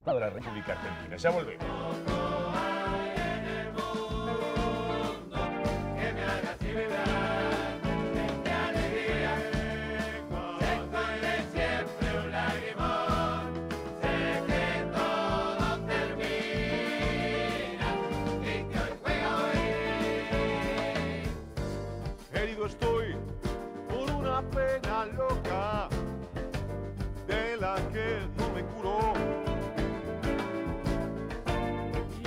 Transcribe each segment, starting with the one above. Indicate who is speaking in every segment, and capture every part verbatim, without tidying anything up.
Speaker 1: de la República Argentina. Ya volvemos.
Speaker 2: Herido estoy por una pena loca de la que no me curó.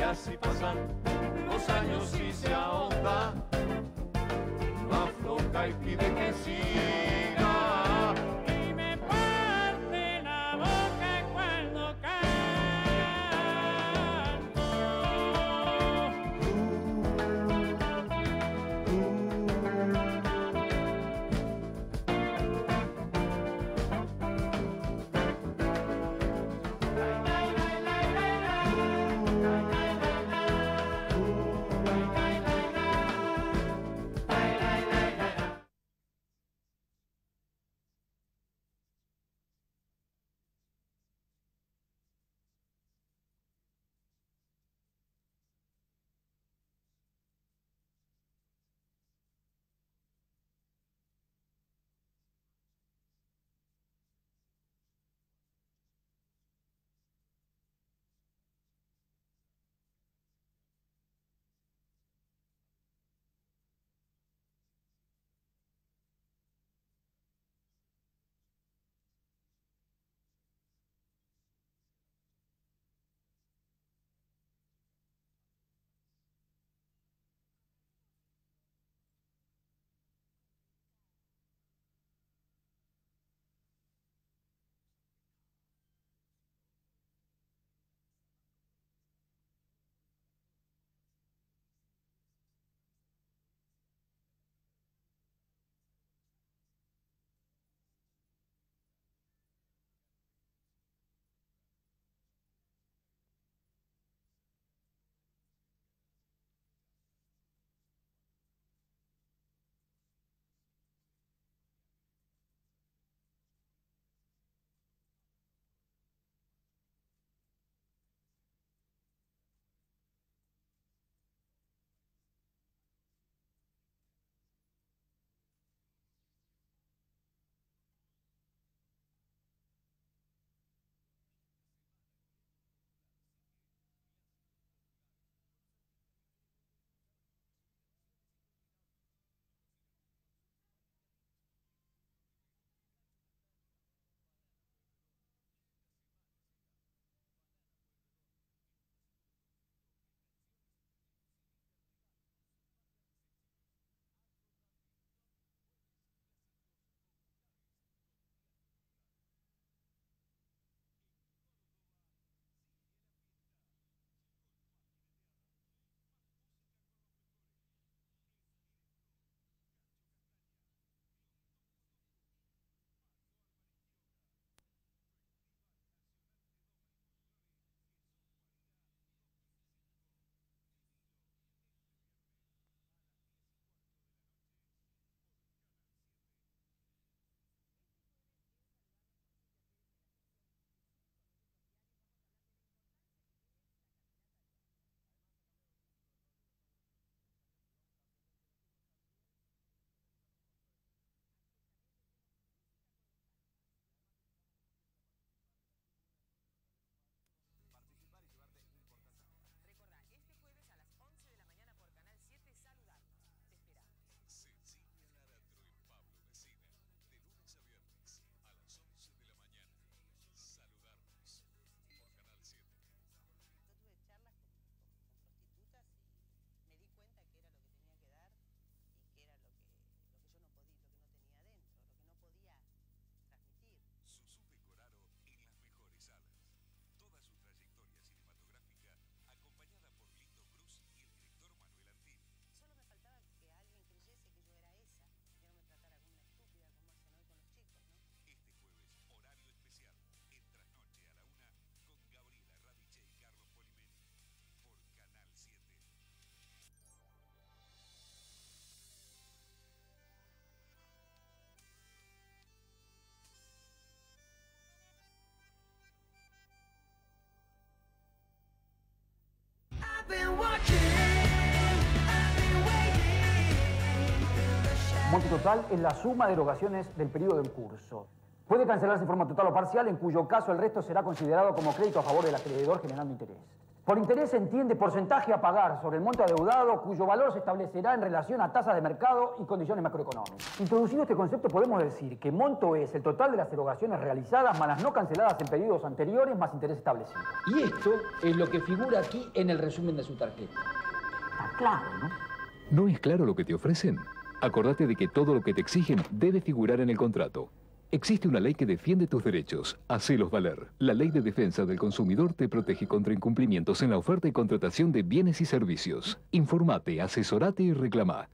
Speaker 3: Monto total es la suma de erogaciones del periodo en curso. Puede cancelarse en forma total o parcial, en cuyo caso el resto será considerado como crédito a favor del acreedor generando interés. Por interés se entiende porcentaje a pagar sobre el monto adeudado, cuyo valor se establecerá en relación a tasas de mercado y condiciones macroeconómicas. Introducido este concepto, podemos decir que monto es el total de las erogaciones realizadas más las no canceladas en periodos anteriores más interés establecido.
Speaker 4: Y esto es lo que figura aquí en el resumen de su tarjeta.
Speaker 3: Está claro, ¿no?
Speaker 5: ¿No es claro lo que te ofrecen? Acordate de que todo lo que te exigen debe figurar en el contrato. Existe una ley que defiende tus derechos. Hacelos valer. La Ley de Defensa del Consumidor te protege contra incumplimientos en la oferta y contratación de bienes y servicios. Informate, asesorate y reclama.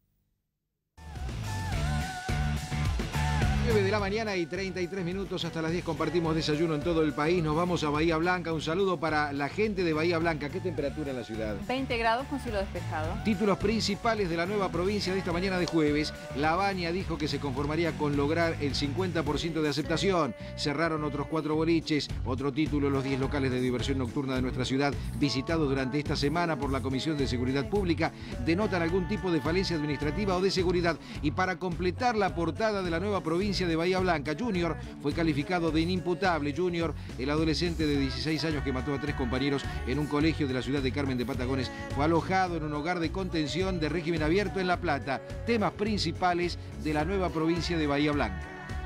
Speaker 6: nueve de la mañana y treinta y tres minutos, hasta las diez compartimos desayuno en todo el país. Nos vamos a Bahía Blanca. Un saludo para la gente de Bahía Blanca. ¿Qué temperatura en la ciudad?
Speaker 7: veinte grados con cielo despejado.
Speaker 6: Títulos principales de la nueva provincia de esta mañana de jueves. La Baña dijo que se conformaría con lograr el cincuenta por ciento de aceptación. Cerraron otros cuatro boliches. Otro título, los diez locales de diversión nocturna de nuestra ciudad, visitados durante esta semana por la Comisión de Seguridad Pública, denotan algún tipo de falencia administrativa o de seguridad. Y para completar la portada de la nueva provincia de Bahía Blanca, Junior fue calificado de inimputable. Junior, el adolescente de dieciséis años que mató a tres compañeros en un colegio de la ciudad de Carmen de Patagones, fue alojado en un hogar de contención de régimen abierto en La Plata. Temas principales de la nueva provincia de Bahía Blanca.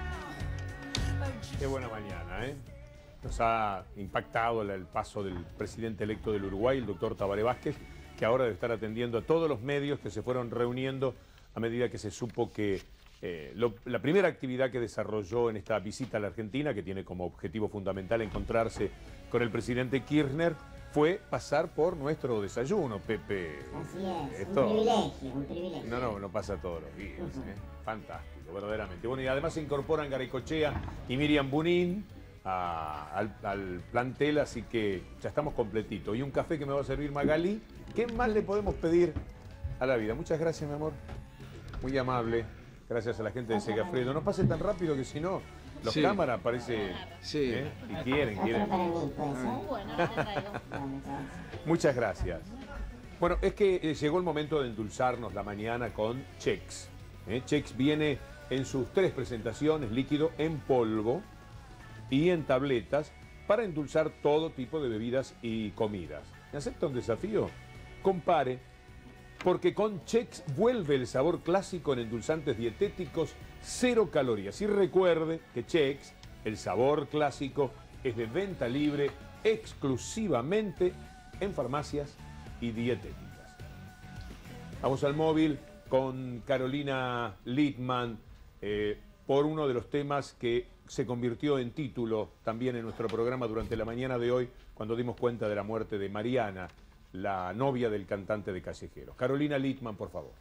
Speaker 1: Qué buena mañana, ¿eh? Nos ha impactado el paso del presidente electo del Uruguay, el doctor Tabaré Vázquez, que ahora debe estar atendiendo a todos los medios que se fueron reuniendo a medida que se supo que Eh, lo, la primera actividad que desarrolló en esta visita a la Argentina, que tiene como objetivo fundamental encontrarse con el presidente Kirchner, fue pasar por nuestro desayuno, Pepe.
Speaker 8: Así es,
Speaker 1: Esto,
Speaker 8: un privilegio, un privilegio.
Speaker 1: No, no, no pasa todos los días. ¿eh? Fantástico, verdaderamente. Bueno, y además se incorporan Garaycochea y Miriam Bunín a, al, al plantel, así que ya estamos completitos. Y un café que me va a servir Magali. ¿Qué más le podemos pedir a la vida? Muchas gracias, mi amor. Muy amable. Gracias a la gente de Segafredo. No pase tan rápido que si no, los
Speaker 6: Sí.
Speaker 1: cámaras parece...
Speaker 6: Sí.
Speaker 1: ¿eh? Y quieren, quieren.
Speaker 8: Otro para mí, ¿puede ser?
Speaker 7: Bueno, te traigo.
Speaker 8: Bueno, entonces.
Speaker 1: Muchas gracias. Bueno, es que eh, llegó el momento de endulzarnos la mañana con Chex. ¿eh? Chex viene en sus tres presentaciones, líquido, en polvo y en tabletas, para endulzar todo tipo de bebidas y comidas. ¿Me acepta un desafío? Compare, porque con Chex vuelve el sabor clásico en endulzantes dietéticos, cero calorías. Y recuerde que Chex, el sabor clásico, es de venta libre exclusivamente en farmacias y dietéticas. Vamos al móvil con Carolina Littman eh, por uno de los temas que se convirtió en título también en nuestro programa durante la mañana de hoy, cuando dimos cuenta de la muerte de Mariana, la novia del cantante de Callejeros. Carolina Littman, por favor.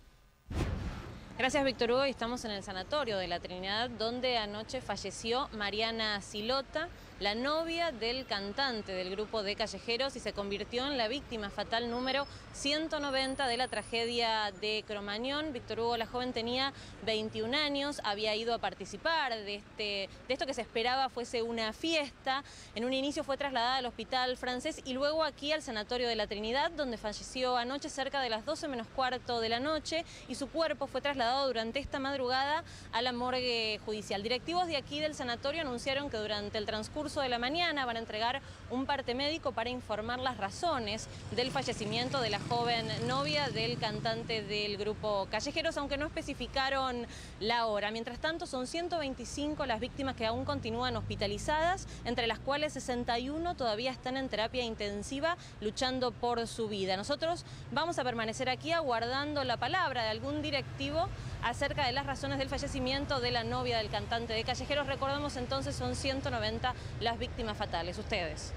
Speaker 9: Gracias, Víctor Hugo. Estamos en el sanatorio de La Trinidad, donde anoche falleció Mariana Silota, la novia del cantante del grupo de Callejeros, y se convirtió en la víctima fatal número ciento noventa de la tragedia de Cromañón. Víctor Hugo, la joven, tenía veintiún años, había ido a participar de, este, de esto que se esperaba fuese una fiesta. En un inicio fue trasladada al hospital francés y luego aquí al sanatorio de La Trinidad, donde falleció anoche cerca de las doce menos cuarto de la noche, y su cuerpo fue trasladado durante esta madrugada a la morgue judicial. Directivos de aquí del sanatorio anunciaron que durante el transcurso de la mañana van a entregar un parte médico para informar las razones del fallecimiento de la joven novia del cantante del grupo Callejeros, aunque no especificaron la hora. Mientras tanto, son ciento veinticinco las víctimas que aún continúan hospitalizadas, entre las cuales sesenta y uno todavía están en terapia intensiva luchando por su vida. Nosotros vamos a permanecer aquí aguardando la palabra de algún directivo acerca de las razones del fallecimiento de la novia del cantante de Callejeros. Recordemos entonces, son ciento noventa las víctimas fatales. Ustedes.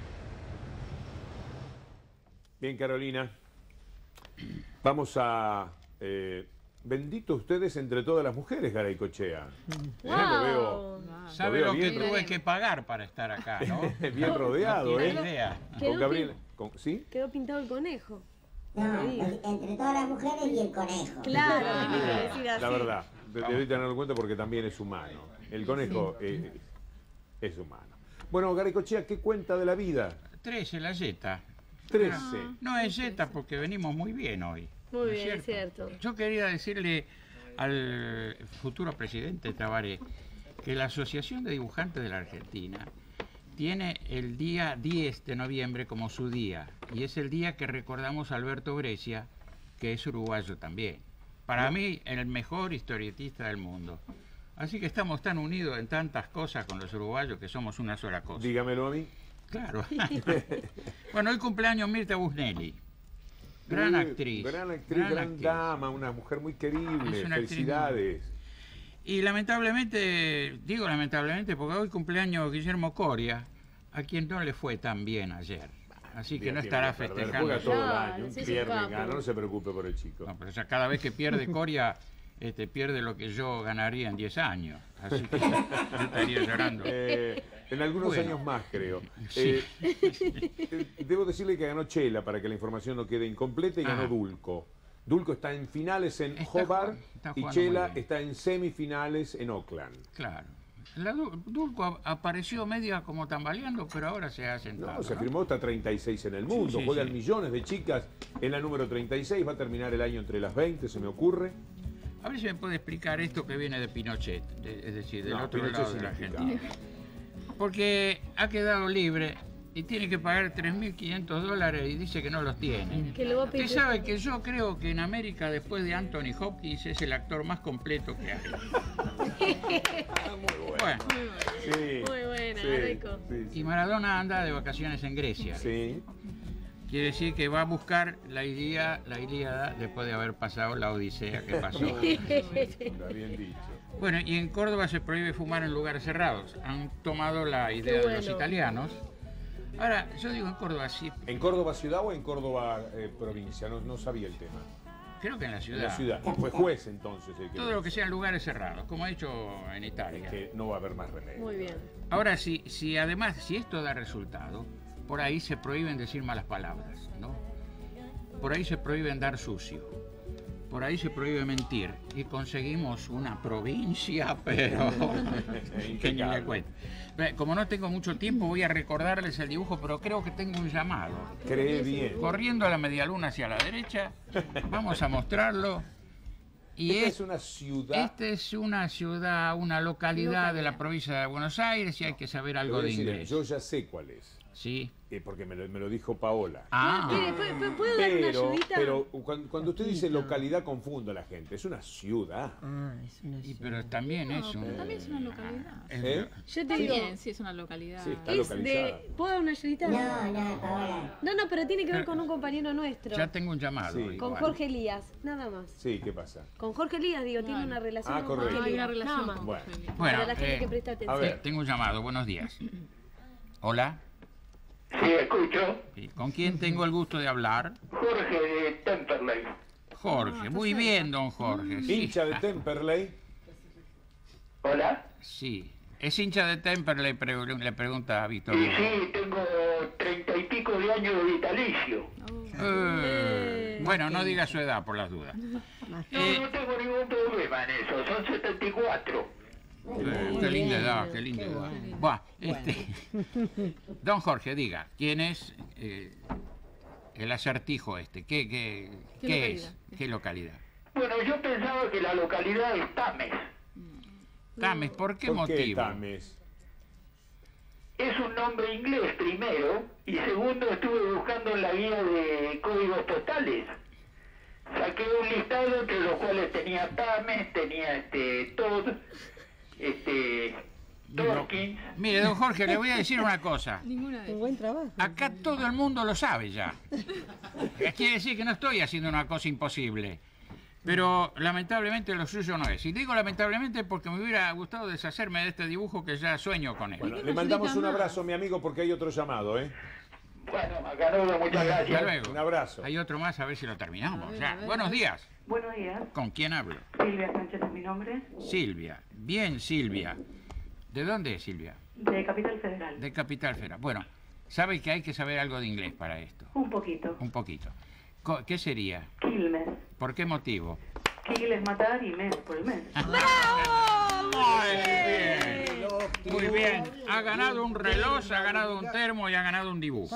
Speaker 1: Bien, Carolina. Vamos a... Eh, bendito ustedes entre todas las mujeres, Garaycochea. ¿Eh?
Speaker 7: Wow.
Speaker 1: Lo veo,
Speaker 10: ¿Sabe
Speaker 1: lo
Speaker 10: lo,
Speaker 1: veo
Speaker 10: que
Speaker 1: bien,
Speaker 10: tuve que pagar para estar acá, no?
Speaker 1: bien rodeado,
Speaker 10: No
Speaker 1: ¿eh?
Speaker 10: tiene idea.
Speaker 1: Con Gabriel... con- ¿Sí?
Speaker 11: Quedó pintado el conejo.
Speaker 8: No, el- entre todas las mujeres y el conejo.
Speaker 11: Claro, tenés que decir así.
Speaker 1: La verdad, de- debí tenerlo en cuenta porque también es humano. El conejo eh, es humano. Bueno, Garaycochea, ¿qué cuenta de la vida?
Speaker 10: trece la yeta.
Speaker 1: trece.
Speaker 10: No es yeta porque venimos muy bien hoy.
Speaker 11: Muy
Speaker 10: ¿no
Speaker 11: bien, es
Speaker 10: cierto?
Speaker 11: cierto.
Speaker 10: Yo quería decirle al futuro presidente Tabaré que la Asociación de Dibujantes de la Argentina tiene el día diez de noviembre como su día, y es el día que recordamos a Alberto Breccia, que es uruguayo también. Para mí, el mejor historietista del mundo. Así que estamos tan unidos en tantas cosas con los uruguayos que somos una sola cosa.
Speaker 1: Dígamelo a mí.
Speaker 10: Claro. Bueno, hoy cumpleaños Mirta Busnelli. Gran
Speaker 1: Sí,
Speaker 10: actriz.
Speaker 1: Gran actriz,
Speaker 10: gran
Speaker 1: gran,
Speaker 10: actriz.
Speaker 1: dama, una mujer muy querible.
Speaker 10: Es una actriz
Speaker 1: Felicidades.
Speaker 10: Y lamentablemente, digo lamentablemente, porque hoy cumpleaños Guillermo Coria, a quien no le fue tan bien ayer. Así que
Speaker 1: Bien,
Speaker 10: no
Speaker 1: tiene
Speaker 10: estará
Speaker 1: que perder,
Speaker 10: festejando.
Speaker 1: juega todo el
Speaker 11: Claro,
Speaker 1: año,
Speaker 11: sí, sí,
Speaker 1: pierde,
Speaker 11: capo.
Speaker 1: gana, no se preocupe por el chico.
Speaker 10: No, pero o sea, cada vez que pierde Coria, este, pierde lo que yo ganaría en diez años. Así que yo estaría llorando.
Speaker 1: Eh, en algunos
Speaker 10: Bueno.
Speaker 1: años más, creo.
Speaker 10: Sí.
Speaker 1: Eh, eh, debo decirle que ganó Chela, para que la información no quede incompleta, y ganó
Speaker 10: Ah.
Speaker 1: Dulco. Dulco está en finales en
Speaker 10: Está
Speaker 1: Hobart
Speaker 10: jugando- está
Speaker 1: y
Speaker 10: jugando muy
Speaker 1: Chela
Speaker 10: bien.
Speaker 1: está en semifinales en Oakland.
Speaker 10: Claro. La Du- Dulco ap- apareció media como tambaleando, pero ahora se ha sentado.
Speaker 1: No, se
Speaker 10: ¿no?
Speaker 1: firmó hasta treinta y seis en el mundo,
Speaker 10: sí,
Speaker 1: juegan
Speaker 10: sí.
Speaker 1: millones de chicas en la número treinta y seis, va a terminar el año entre las veinte, se me ocurre.
Speaker 10: A ver si me puede explicar esto que viene de Pinochet, de- es decir, del
Speaker 1: No,
Speaker 10: otro
Speaker 1: Pinochet
Speaker 10: lado de la
Speaker 1: es
Speaker 10: Argentina. Porque ha quedado libre y tiene que pagar tres mil quinientos dólares y dice que no los tiene.
Speaker 11: Que lo va a
Speaker 10: Usted
Speaker 11: pedir.
Speaker 10: sabe que yo creo que en América, después de Anthony Hopkins, es el actor más completo que hay. Bueno,
Speaker 1: Sí,
Speaker 11: Muy buena,
Speaker 1: sí,
Speaker 11: Rico.
Speaker 1: sí, sí.
Speaker 10: y Maradona anda de vacaciones en Grecia.
Speaker 1: Sí.
Speaker 10: Quiere decir que va a buscar la Ilíada, la Ilíada después de haber pasado la Odisea que pasó.
Speaker 1: Está bien dicho.
Speaker 10: Bueno, y en Córdoba se prohíbe fumar en lugares cerrados. Han tomado la idea
Speaker 11: Qué
Speaker 10: de los
Speaker 11: bueno.
Speaker 10: italianos. Ahora, yo digo en Córdoba sí,
Speaker 1: ¿En Córdoba ciudad o en Córdoba eh, provincia? No, no sabía el tema.
Speaker 10: creo que en la
Speaker 1: En
Speaker 10: ciudad.
Speaker 1: la ciudad. Fue juez entonces el que
Speaker 10: Todo
Speaker 1: lo
Speaker 10: lo que sean lugares cerrados, como ha hecho en Italia.
Speaker 1: que no va a haber más remedio.
Speaker 11: Muy bien.
Speaker 10: Ahora, si, si además, si esto da resultado, por ahí se prohíben decir malas palabras, ¿no? Por ahí se prohíben dar sucio. Por ahí se prohíbe mentir. Y conseguimos una provincia, pero que ni le cuento. Ve, como no tengo mucho tiempo, voy a recordarles el dibujo, pero creo que tengo un llamado.
Speaker 1: Cree bien.
Speaker 10: Corriendo a la medialuna hacia la derecha, vamos a mostrarlo. Y
Speaker 1: Esta
Speaker 10: es,
Speaker 1: es una ciudad.
Speaker 10: esta es una ciudad, una localidad de la provincia de Buenos Aires y hay que saber
Speaker 1: Te
Speaker 10: algo
Speaker 1: voy a
Speaker 10: de
Speaker 1: decir,
Speaker 10: inglés.
Speaker 1: yo ya sé cuál es.
Speaker 10: Sí.
Speaker 1: Eh, porque me lo, me lo dijo Paola.
Speaker 10: Ah,
Speaker 11: ¿Puedo, puedo- puedo dar una
Speaker 1: Pero,
Speaker 11: ayudita?
Speaker 1: pero cuando, cuando usted dice localidad, confundo a la gente. Es una ciudad.
Speaker 12: Ah, es una
Speaker 10: y, pero también es un...
Speaker 7: pero también es una localidad.
Speaker 10: es-
Speaker 1: ¿Eh?
Speaker 11: Yo te digo,
Speaker 7: También, sí, es una localidad.
Speaker 1: Sí, está
Speaker 11: es
Speaker 1: localizada.
Speaker 11: de... ¿Puedo dar una ayudita?
Speaker 8: No, no, Paola.
Speaker 11: No, no, pero tiene que ver con un compañero nuestro.
Speaker 10: Ya tengo un llamado.
Speaker 1: Sí.
Speaker 10: igual.
Speaker 11: Con Jorge Elías, nada más.
Speaker 1: Sí, ¿qué pasa?
Speaker 11: Con Jorge Elías, digo, tiene una relación
Speaker 1: Ah,
Speaker 11: con Jorge
Speaker 1: correcto.
Speaker 7: Hay
Speaker 11: Elías.
Speaker 7: una
Speaker 11: Nada
Speaker 7: relación
Speaker 11: más.
Speaker 7: con
Speaker 1: Bueno.
Speaker 7: Jorge.
Speaker 10: Bueno,
Speaker 11: Para la gente
Speaker 10: eh,
Speaker 11: que presta atención.
Speaker 1: a ver.
Speaker 10: tengo un llamado. Buenos días. Hola.
Speaker 13: Sí, escucho.
Speaker 10: Sí, ¿con quién tengo el gusto de hablar?
Speaker 13: Jorge de Temperley.
Speaker 10: Jorge. Muy bien, don Jorge. Sí.
Speaker 1: Hincha de Temperley.
Speaker 13: ¿Hola?
Speaker 10: Sí. ¿Es hincha de Temperley? Pre- le pregunta a Víctor.
Speaker 13: Y
Speaker 10: Hugo.
Speaker 13: sí, tengo treinta y pico de años de vitalicio.
Speaker 10: Eh, bueno, no diga su edad por las dudas.
Speaker 13: No,
Speaker 10: Eh,
Speaker 13: no tengo ningún problema en eso, son setenta y cuatro.
Speaker 10: Eh, qué linda edad, qué linda edad. Buah, este, don Jorge, diga, ¿quién es eh, el acertijo este? ¿Qué, qué,
Speaker 7: ¿Qué
Speaker 10: qué
Speaker 7: localidad?
Speaker 10: es? ¿Qué localidad?
Speaker 13: Bueno, yo pensaba que la localidad es Tames.
Speaker 10: Tames, ¿por qué
Speaker 1: ¿Por qué
Speaker 10: motivo?
Speaker 1: Tames?
Speaker 13: Es un nombre inglés primero, y segundo estuve buscando en la guía de códigos postales. Saqué un listado entre los cuales tenía Tames, tenía este Todd, este Dawkins.
Speaker 10: Mire, don Jorge, le voy a decir una cosa.
Speaker 7: Ninguna de
Speaker 12: Un buen trabajo.
Speaker 10: Acá todo el mundo lo sabe ya. Quiere decir que no estoy haciendo una cosa imposible. Pero lamentablemente lo suyo no es. Y digo lamentablemente porque me hubiera gustado deshacerme de este dibujo que ya sueño con él.
Speaker 1: Bueno, le mandamos un abrazo, mi amigo, porque hay otro llamado, ¿eh?
Speaker 13: Bueno, acá no, muchas
Speaker 10: Hasta
Speaker 13: gracias.
Speaker 10: luego.
Speaker 1: Un abrazo.
Speaker 10: Hay otro más, a ver si lo terminamos.
Speaker 7: A ver,
Speaker 10: ya.
Speaker 7: a ver.
Speaker 10: Buenos días.
Speaker 14: Buenos días,
Speaker 10: ¿Con quién hablo?
Speaker 14: Silvia Sánchez es mi nombre,
Speaker 10: Silvia. Bien, Silvia. ¿De dónde es Silvia?
Speaker 14: de Capital Federal.
Speaker 10: De Capital Federal. Bueno, sabe que hay que saber algo de inglés para esto.
Speaker 14: Un poquito.
Speaker 10: Un poquito. Co- ¿Qué sería?
Speaker 14: Quilmes.
Speaker 10: ¿Por qué motivo?
Speaker 14: Kill es matar y mes por el mes.
Speaker 10: ¡Muy bien! Muy bien. Ha ganado un reloj, ha ganado un termo y ha ganado un dibujo.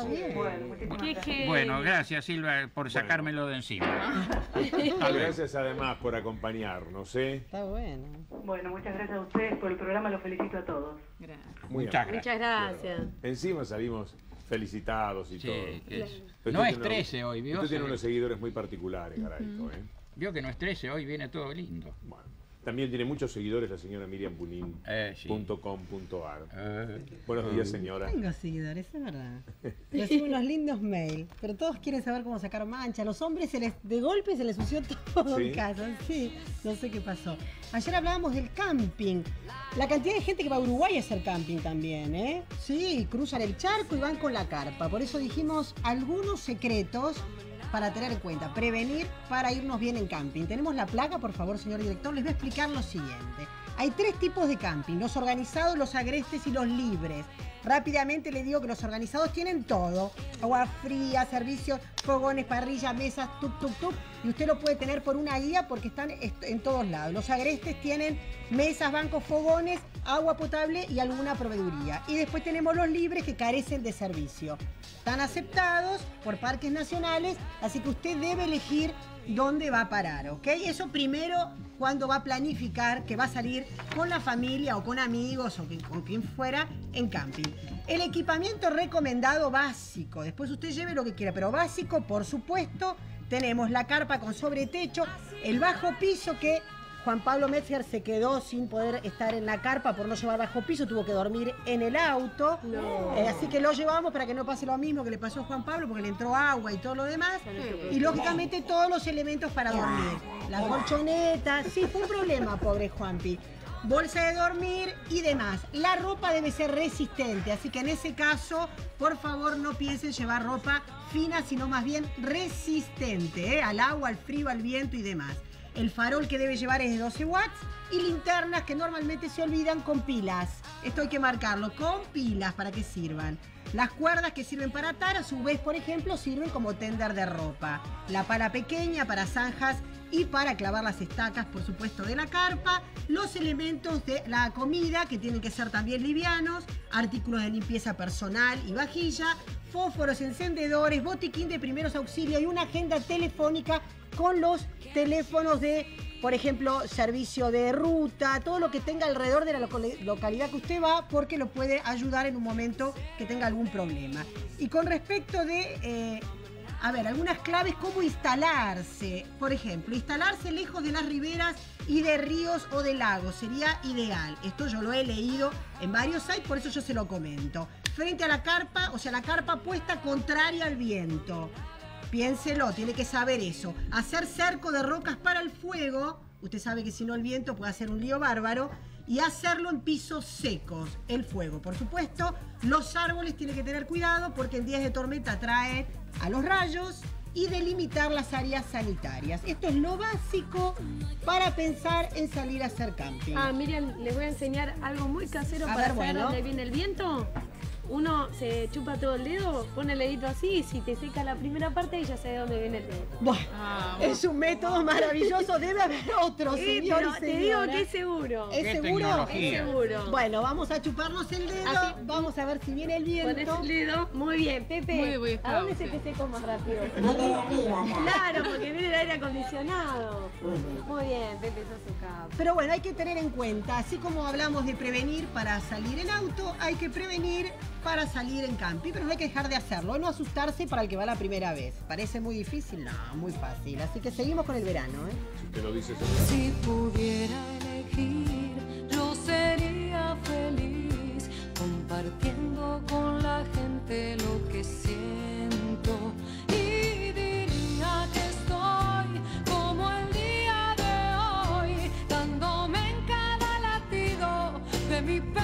Speaker 10: Bueno, gracias Silva por sacármelo de encima.
Speaker 1: Gracias además por acompañarnos, ¿eh?
Speaker 14: Está bueno. Bueno, muchas gracias a ustedes por el programa, los felicito a todos.
Speaker 1: Gracias.
Speaker 11: Muchas gracias.
Speaker 1: Encima salimos felicitados y
Speaker 10: sí,
Speaker 1: todo.
Speaker 10: Es, no es trece hoy, ¿vio?
Speaker 1: Usted tiene unos seguidores muy particulares, Garaito, ¿eh?
Speaker 10: Vio que no es trece, hoy viene todo lindo.
Speaker 1: Bueno, también tiene muchos seguidores la señora Miriam Bunin punto com punto ar.
Speaker 10: Eh, sí.
Speaker 1: eh, Buenos días, señora.
Speaker 12: Tengo seguidores, es verdad. Recibo unos lindos mails, pero todos quieren saber cómo sacar mancha. A los hombres se les, de golpe se les ensució todo
Speaker 1: ¿Sí?
Speaker 12: en casa. Sí, no sé qué pasó. Ayer hablábamos del camping. La cantidad de gente que va a Uruguay a hacer camping también, ¿eh? Sí, cruzan el charco y van con la carpa. Por eso dijimos algunos secretos para tener en cuenta, prevenir para irnos bien en camping. Tenemos la placa, por favor, señor director, les voy a explicar lo siguiente. Hay tres tipos de camping, los organizados, los agrestes y los libres. Rápidamente le digo que los organizados tienen todo. Agua fría, servicios, fogones, parrillas, mesas, tuk, tuk, tuk. Y usted lo puede tener por una guía porque están en todos lados. Los agrestes tienen mesas, bancos, fogones, agua potable y alguna proveeduría. Y después tenemos los libres que carecen de servicio. Están aceptados por parques nacionales, así que usted debe elegir dónde va a parar, ¿ok? Eso primero cuando va a planificar que va a salir con la familia o con amigos o con quien fuera en camping. El equipamiento recomendado básico, después usted lleve lo que quiera, pero básico, por supuesto, tenemos la carpa con sobretecho, el bajo piso que Juan Pablo Metzger se quedó sin poder estar en la carpa por no llevar bajo piso, tuvo que dormir en el auto. No. Eh, así que lo llevamos para que no pase lo mismo que le pasó a Juan Pablo, porque le entró agua y todo lo demás. Y lógicamente todos los elementos para dormir. Las colchonetas, sí, fue un problema, pobre Juanpi. Bolsa de dormir y demás. La ropa debe ser resistente, así que en ese caso, por favor, no piensen llevar ropa fina, sino más bien resistente, ¿eh? Al agua, al frío, al viento y demás. El farol que debe llevar es de doce watts y linternas que normalmente se olvidan con pilas. Esto hay que marcarlo, con pilas para que sirvan. Las cuerdas que sirven para atar, a su vez, por ejemplo, sirven como tender de ropa. La pala pequeña para zanjas y para clavar las estacas, por supuesto, de la carpa. Los elementos de la comida, que tienen que ser también livianos. Artículos de limpieza personal y vajilla. Fósforos, encendedores, botiquín de primeros auxilios y una agenda telefónica con los teléfonos de, por ejemplo, servicio de ruta, todo lo que tenga alrededor de la localidad que usted va, porque lo puede ayudar en un momento que tenga algún problema. Y con respecto de, eh, a ver, algunas claves, cómo instalarse. Por ejemplo, instalarse lejos de las riberas y de ríos o de lagos sería ideal. Esto yo lo he leído en varios sites, por eso yo se lo comento. Frente a la carpa, o sea, la carpa puesta contraria al viento. Piénselo, tiene que saber eso. Hacer cerco de rocas para el fuego, usted sabe que si no el viento puede hacer un lío bárbaro, y hacerlo en pisos secos, el fuego. Por supuesto, los árboles tienen que tener cuidado porque en días de tormenta atraen a los rayos y delimitar las áreas sanitarias. Esto es lo básico para pensar en salir a hacer camping.
Speaker 11: Ah, Miriam, les voy a enseñar algo muy casero
Speaker 12: a
Speaker 11: para
Speaker 12: ver,
Speaker 11: saber
Speaker 12: bueno.
Speaker 11: dónde viene el viento. Uno se chupa todo el dedo, pone el dedito así y si te seca la primera parte ya sé de dónde viene el dedo.
Speaker 12: Bueno, ah, es un método maravilloso, debe haber otro,
Speaker 11: sí,
Speaker 12: señor
Speaker 11: pero
Speaker 12: y
Speaker 11: te digo que es seguro.
Speaker 12: ¿Es seguro?
Speaker 11: Es seguro.
Speaker 12: Bueno, vamos a chuparnos el dedo, así, vamos a ver si viene el viento.
Speaker 11: Pones el dedo. Muy bien, Pepe.
Speaker 7: Muy bien,
Speaker 11: ¿A dónde se te secó más rápido? Claro, porque viene el aire acondicionado. Muy bien, Pepe, sos un capo.
Speaker 12: Pero bueno, hay que tener en cuenta, así como hablamos de prevenir para salir en auto, hay que prevenir para salir en camping, pero no hay que dejar de hacerlo, no asustarse para el que va la primera vez. ¿Parece muy difícil? No, muy fácil. Así que seguimos con el verano, ¿eh?
Speaker 1: Si usted lo dice,
Speaker 15: si pudiera elegir, yo sería feliz compartiendo con la gente lo que siento y diría que estoy como el día de hoy, dándome en cada latido de mi pecho.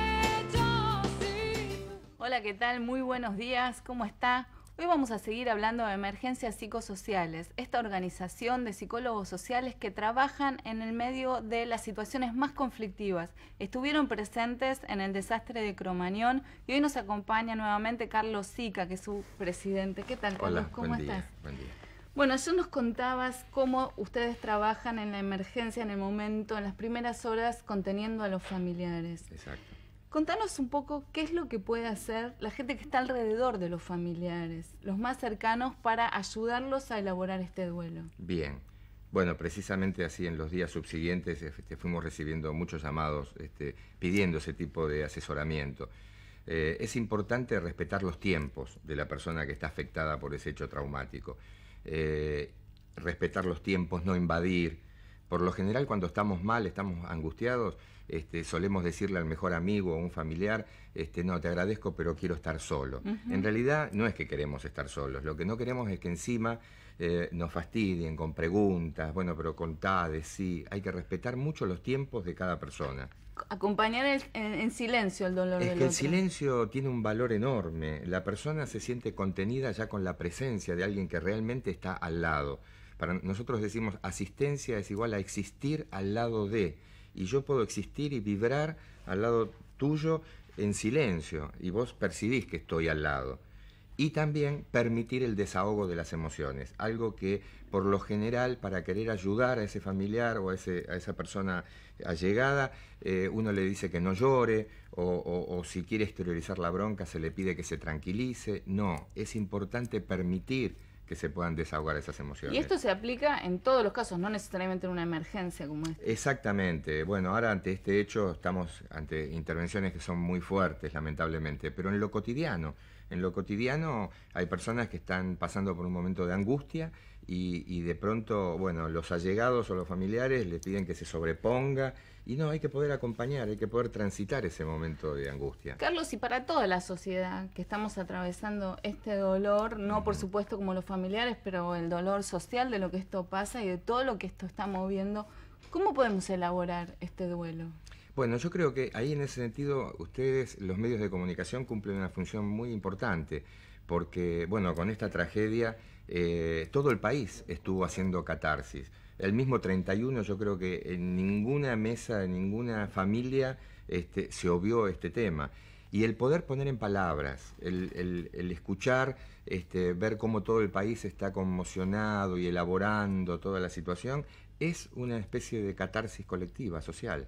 Speaker 16: Hola, ¿qué tal? Muy buenos días, ¿cómo está? Hoy vamos a seguir hablando de emergencias psicosociales, esta organización de psicólogos sociales que trabajan en el medio de las situaciones más conflictivas. Estuvieron presentes en el desastre de Cromañón y hoy nos acompaña nuevamente Carlos Sica, que es su presidente. ¿Qué tal, Carlos?
Speaker 17: Hola,
Speaker 16: ¿Cómo
Speaker 17: buen
Speaker 16: estás?
Speaker 17: Día, buen día.
Speaker 16: Bueno, ayer nos contabas cómo ustedes trabajan en la emergencia, en el momento, en las primeras horas, conteniendo a los familiares.
Speaker 17: Exacto.
Speaker 16: Contanos un poco qué es lo que puede hacer la gente que está alrededor de los familiares, los más cercanos, para ayudarlos a elaborar este duelo.
Speaker 17: Bien. Bueno, precisamente así en los días subsiguientes este, fuimos recibiendo muchos llamados este, pidiendo ese tipo de asesoramiento. Eh, es importante respetar los tiempos de la persona que está afectada por ese hecho traumático. Eh, respetar los tiempos, no invadir. Por lo general, cuando estamos mal, estamos angustiados, este, solemos decirle al mejor amigo o un familiar, este, no, te agradezco, pero quiero estar solo. Uh-huh. En realidad, no es que queremos estar solos. Lo que no queremos es que encima eh, nos fastidien con preguntas, bueno, pero contá, decí. Hay que respetar mucho los tiempos de cada persona.
Speaker 16: Acompañar el, en, en silencio el dolor
Speaker 17: es
Speaker 16: del
Speaker 17: que
Speaker 16: otro.
Speaker 17: El silencio tiene un valor enorme. La persona se siente contenida ya con la presencia de alguien que realmente está al lado. Para nosotros decimos asistencia es igual a existir al lado de. Y yo puedo existir y vibrar al lado tuyo en silencio. Y vos percibís que estoy al lado. Y también permitir el desahogo de las emociones. Algo que por lo general, para querer ayudar a ese familiar o a, ese, a esa persona allegada, eh, uno le dice que no llore, o, o, o si quiere exteriorizar la bronca se le pide que se tranquilice. No, es importante permitir que se puedan desahogar esas emociones.
Speaker 16: Y esto se aplica en todos los casos, no necesariamente en una emergencia como esta.
Speaker 17: Exactamente. Bueno, ahora ante este hecho estamos ante intervenciones que son muy fuertes, lamentablemente, pero en lo cotidiano, en lo cotidiano hay personas que están pasando por un momento de angustia y, y de pronto, bueno, los allegados o los familiares le piden que se sobreponga. Y no, hay que poder acompañar, hay que poder transitar ese momento de angustia.
Speaker 16: Carlos, y para toda la sociedad que estamos atravesando este dolor, no por supuesto como los familiares, pero el dolor social de lo que esto pasa y de todo lo que esto está moviendo, ¿cómo podemos elaborar este duelo?
Speaker 17: Bueno, yo creo que ahí en ese sentido ustedes, los medios de comunicación, cumplen una función muy importante, porque, bueno, con esta tragedia eh, todo el país estuvo haciendo catarsis. El mismo treinta y uno, yo creo que en ninguna mesa, en ninguna familia este, se obvió este tema. Y el poder poner en palabras, el, el, el escuchar, este, ver cómo todo el país está conmocionado y elaborando toda la situación, es una especie de catarsis colectiva, social.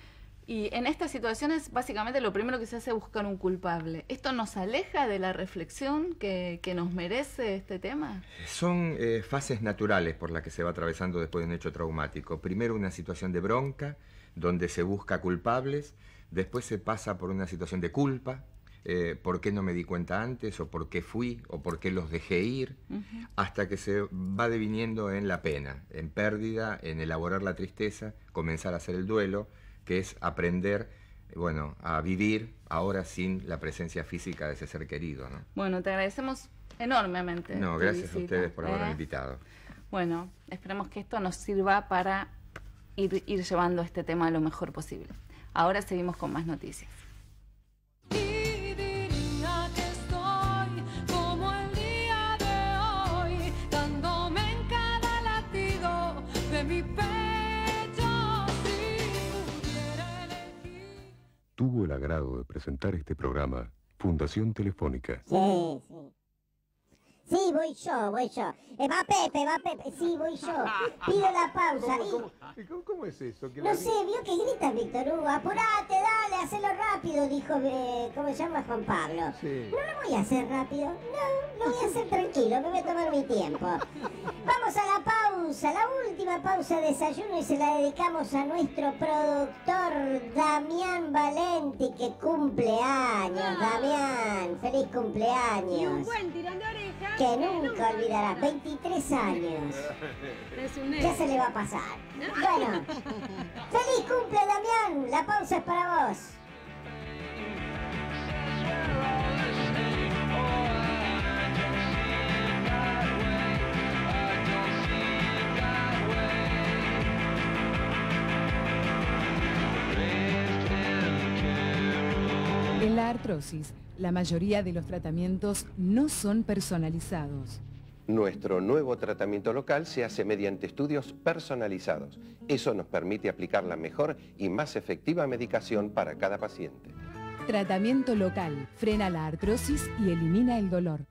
Speaker 16: Y en estas situaciones, básicamente, lo primero que se hace es buscar un culpable. ¿Esto nos aleja de la reflexión que, que nos merece este tema?
Speaker 17: Son eh, fases naturales por las que se va atravesando después de un hecho traumático. Primero una situación de bronca, donde se busca culpables. Después se pasa por una situación de culpa. Eh, ¿Por qué no me di cuenta antes? ¿O por qué fui? ¿O por qué los dejé ir? Uh-huh. Hasta que se va deviniendo en la pena, en pérdida, en elaborar la tristeza, comenzar a hacer el duelo, que es aprender, bueno, a vivir ahora sin la presencia física de ese ser querido, ¿no?
Speaker 16: Bueno, te agradecemos enormemente.
Speaker 17: No, gracias a ustedes por haberme
Speaker 16: ¿eh?
Speaker 17: invitado.
Speaker 16: Bueno, esperemos que esto nos sirva para ir, ir llevando este tema lo mejor posible. Ahora seguimos con más noticias.
Speaker 15: Y diría que estoy como el día de hoy, dándome en cada latido de mi pecho.
Speaker 5: Tuvo el agrado de presentar este programa Fundación Telefónica.
Speaker 8: Sí, sí. Sí, voy yo, voy yo. Eh, va Pepe, va Pepe. Sí, voy yo. Pido la pausa.
Speaker 1: ¿Cómo, cómo, cómo, cómo es eso? Que
Speaker 8: no
Speaker 1: la...
Speaker 8: sé, vio que grita Víctor Hugo. Apurate, dale, hacelo rápido, dijo, eh, ¿cómo se llama? Juan Pablo.
Speaker 1: Sí.
Speaker 8: No lo voy a hacer rápido. No, lo voy a hacer tranquilo, me voy a tomar mi tiempo. Vamos a la pausa, la última pausa de desayuno, y se la dedicamos a nuestro productor Damián Valenti, que cumple años. Damián, feliz cumpleaños.
Speaker 11: Y un buen tirón de oreja.
Speaker 8: Que nunca olvidarás, veintitrés años. Ya se le va a pasar. Bueno, feliz cumple, Damián. La pausa es para vos.
Speaker 18: En la artrosis, la mayoría de los tratamientos no son personalizados.
Speaker 19: Nuestro nuevo tratamiento local se hace mediante estudios personalizados. Eso nos permite aplicar la mejor y más efectiva medicación para cada paciente.
Speaker 18: Tratamiento local frena la artrosis y elimina el dolor.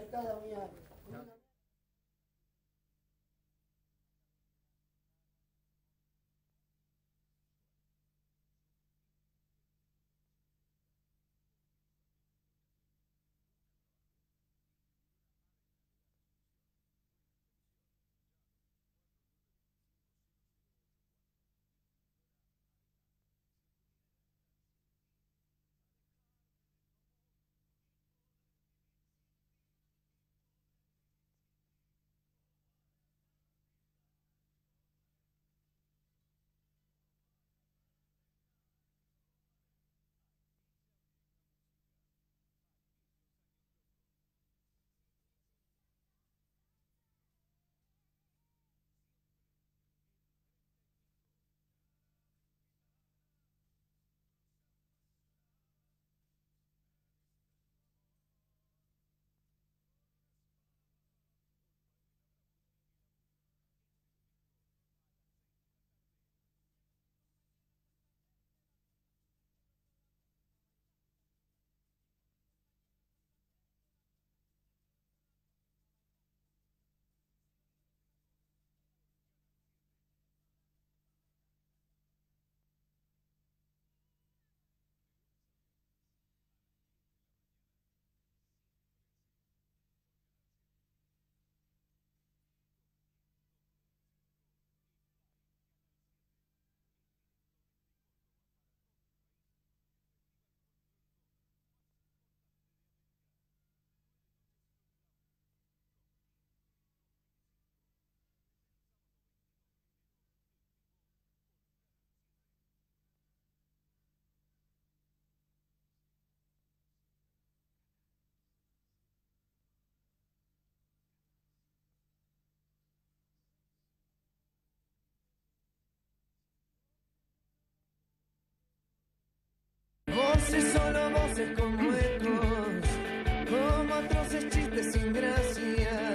Speaker 15: Voces, solo voces como ecos, como atroces chistes sin gracia.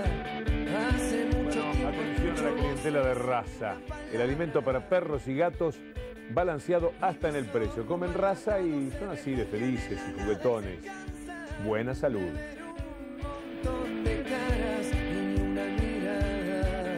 Speaker 15: Hace mucho tiempo.
Speaker 1: Atención a la clientela de raza. El alimento para perros y gatos balanceado hasta en el precio. Comen raza y son así de felices y juguetones. Buena salud.
Speaker 15: De caras en una mirada.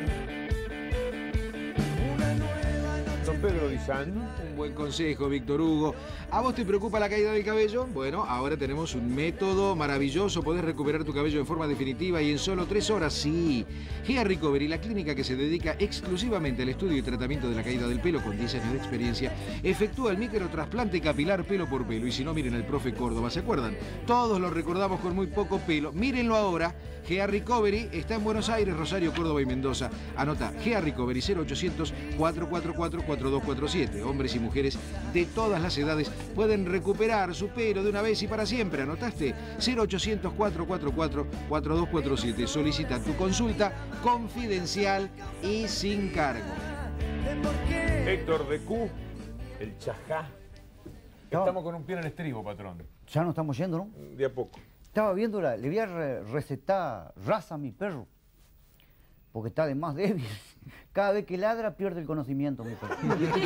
Speaker 15: Una nueva noche.
Speaker 1: Don Pedro Dizán.
Speaker 6: Un buen consejo, Víctor Hugo. ¿A vos te preocupa la caída del cabello? Bueno, ahora tenemos un método maravilloso. Podés recuperar tu cabello en forma definitiva y en solo tres horas, sí. Hair Recovery, la clínica que se dedica exclusivamente al estudio y tratamiento de la caída del pelo con diez años de experiencia, efectúa el microtrasplante capilar pelo por pelo. Y si no, miren al profe Córdoba, ¿se acuerdan? Todos lo recordamos con muy poco pelo. Mírenlo ahora. Hair Recovery está en Buenos Aires, Rosario, Córdoba y Mendoza. Anota, Hair Recovery cero ochocientos, cuatro cuatro cuatro, cuatro dos cuatro siete. Hombres y mujeres de todas las edades pueden recuperar su pelo de una vez y para siempre. ¿Anotaste? cero ochocientos, cuatro cuatro cuatro, cuatro dos cuatro siete. Solicita tu consulta confidencial y sin cargo.
Speaker 1: Héctor de Q, el chajá. Estamos con un pie en el estribo, patrón.
Speaker 20: Ya nos estamos yendo, ¿no?
Speaker 1: De a poco.
Speaker 20: Estaba viendo, la, le voy a re recetar raza a mi perro, porque está de más débil. Cada vez que ladra pierde el conocimiento, mi perro.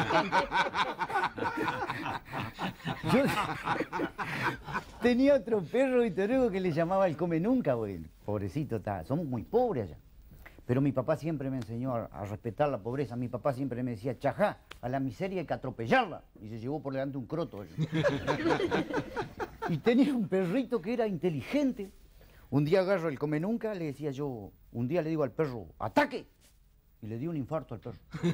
Speaker 20: Yo tenía otro perro y luego que le llamaba el come nunca, güey. Pobrecito está, somos muy pobres allá. Pero mi papá siempre me enseñó a, a respetar la pobreza. Mi papá siempre me decía, chajá, a la miseria hay que atropellarla. Y se llevó por delante un croto. Y tenía un perrito que era inteligente. Un día agarro el come nunca, le decía yo, un día le digo al perro, ¡ataque! Y le dio un infarto al perro.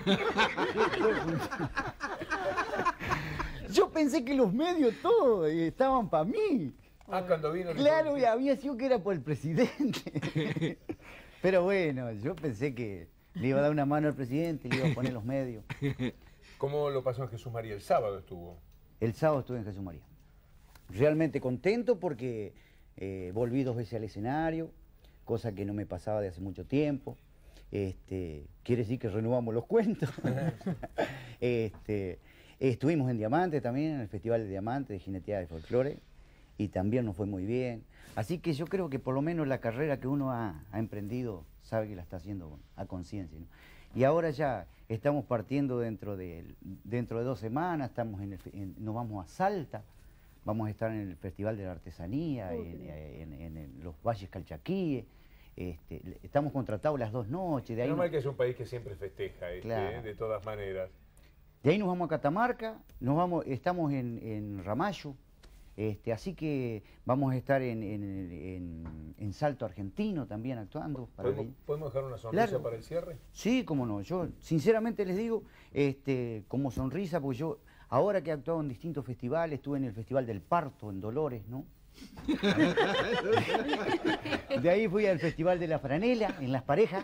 Speaker 20: Yo pensé que los medios todos estaban para mí.
Speaker 1: Ah, cuando vino...
Speaker 20: Claro, y había sido que era por el presidente. Pero bueno, yo pensé que le iba a dar una mano al presidente, le iba a poner los medios.
Speaker 1: ¿Cómo lo pasó en Jesús María? El sábado estuvo.
Speaker 20: El sábado estuve en Jesús María. Realmente contento porque eh, volví dos veces al escenario, cosa que no me pasaba de hace mucho tiempo. Este, quiere decir que renovamos los cuentos. este, estuvimos en Diamante también, en el Festival de Diamante de Jineteada de Folclore, y también nos fue muy bien. Así que yo creo que por lo menos la carrera que uno ha, ha emprendido sabe que la está haciendo a conciencia, ¿no? Y ahora ya estamos partiendo dentro de, dentro de dos semanas, estamos en el, en, nos vamos a Salta vamos a estar en el Festival de la Artesanía, en, en- en- en los Valles Calchaquíes. Este, le- estamos contratados las dos noches. De
Speaker 1: Es
Speaker 20: ahí,
Speaker 1: normal
Speaker 20: nos,
Speaker 1: que es un país que siempre festeja, este,
Speaker 20: Claro.
Speaker 1: ¿eh? de todas maneras.
Speaker 20: de ahí nos vamos a Catamarca, nos vamos, estamos en, en Ramallo. Este, así que vamos a estar en, en- en- en Salto Argentino también actuando. para
Speaker 1: ¿Podemos,
Speaker 20: el-
Speaker 1: podemos dejar una sonrisa
Speaker 20: Claro.
Speaker 1: para el cierre?
Speaker 20: Sí, cómo no. Yo sinceramente les digo, este, como sonrisa, porque yo ahora que he actuado en distintos festivales, estuve en el Festival del Parto en Dolores, ¿no? De ahí fui al Festival de la Franela, en Las Parejas.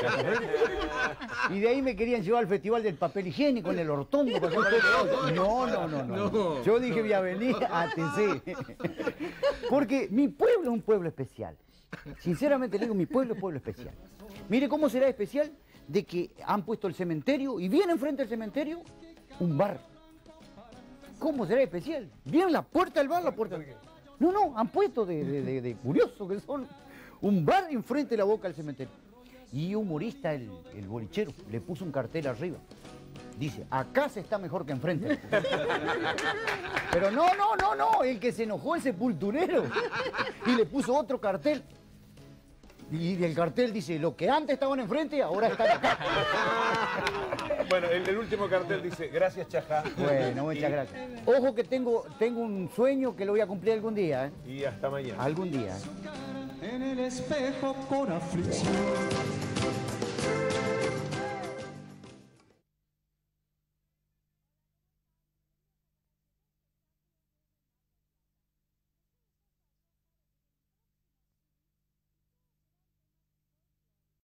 Speaker 20: Y de ahí me querían llevar al Festival del Papel Higiénico, en el Hortongo. para hacer- No, no, no, no.
Speaker 6: No.
Speaker 20: Yo dije, voy a venir a T C. Porque mi pueblo es un pueblo especial. Sinceramente le digo, mi pueblo es pueblo especial. Mire cómo será especial de que han puesto el cementerio y viene enfrente del cementerio un bar. ¿Cómo será especial? Viene la puerta del bar, la puerta del... No, no, han puesto de, de, de, de curioso que son un bar enfrente de la boca del cementerio. Y humorista, el, el bolichero, le puso un cartel arriba. Dice, acá se está mejor que enfrente. Pero no, no, no, no, el que se enojó es sepulturero. Y le puso otro cartel. Y el cartel dice, lo que antes estaban enfrente, ahora están acá.
Speaker 1: Bueno, el, el último cartel dice, gracias Chajá.
Speaker 20: Bueno, muchas
Speaker 1: Y-
Speaker 20: gracias. Ojo que tengo, tengo un sueño que lo voy a cumplir algún día, ¿eh?
Speaker 1: Y hasta mañana.
Speaker 20: Algún día. ¿eh?
Speaker 21: En el espejo con aflicción.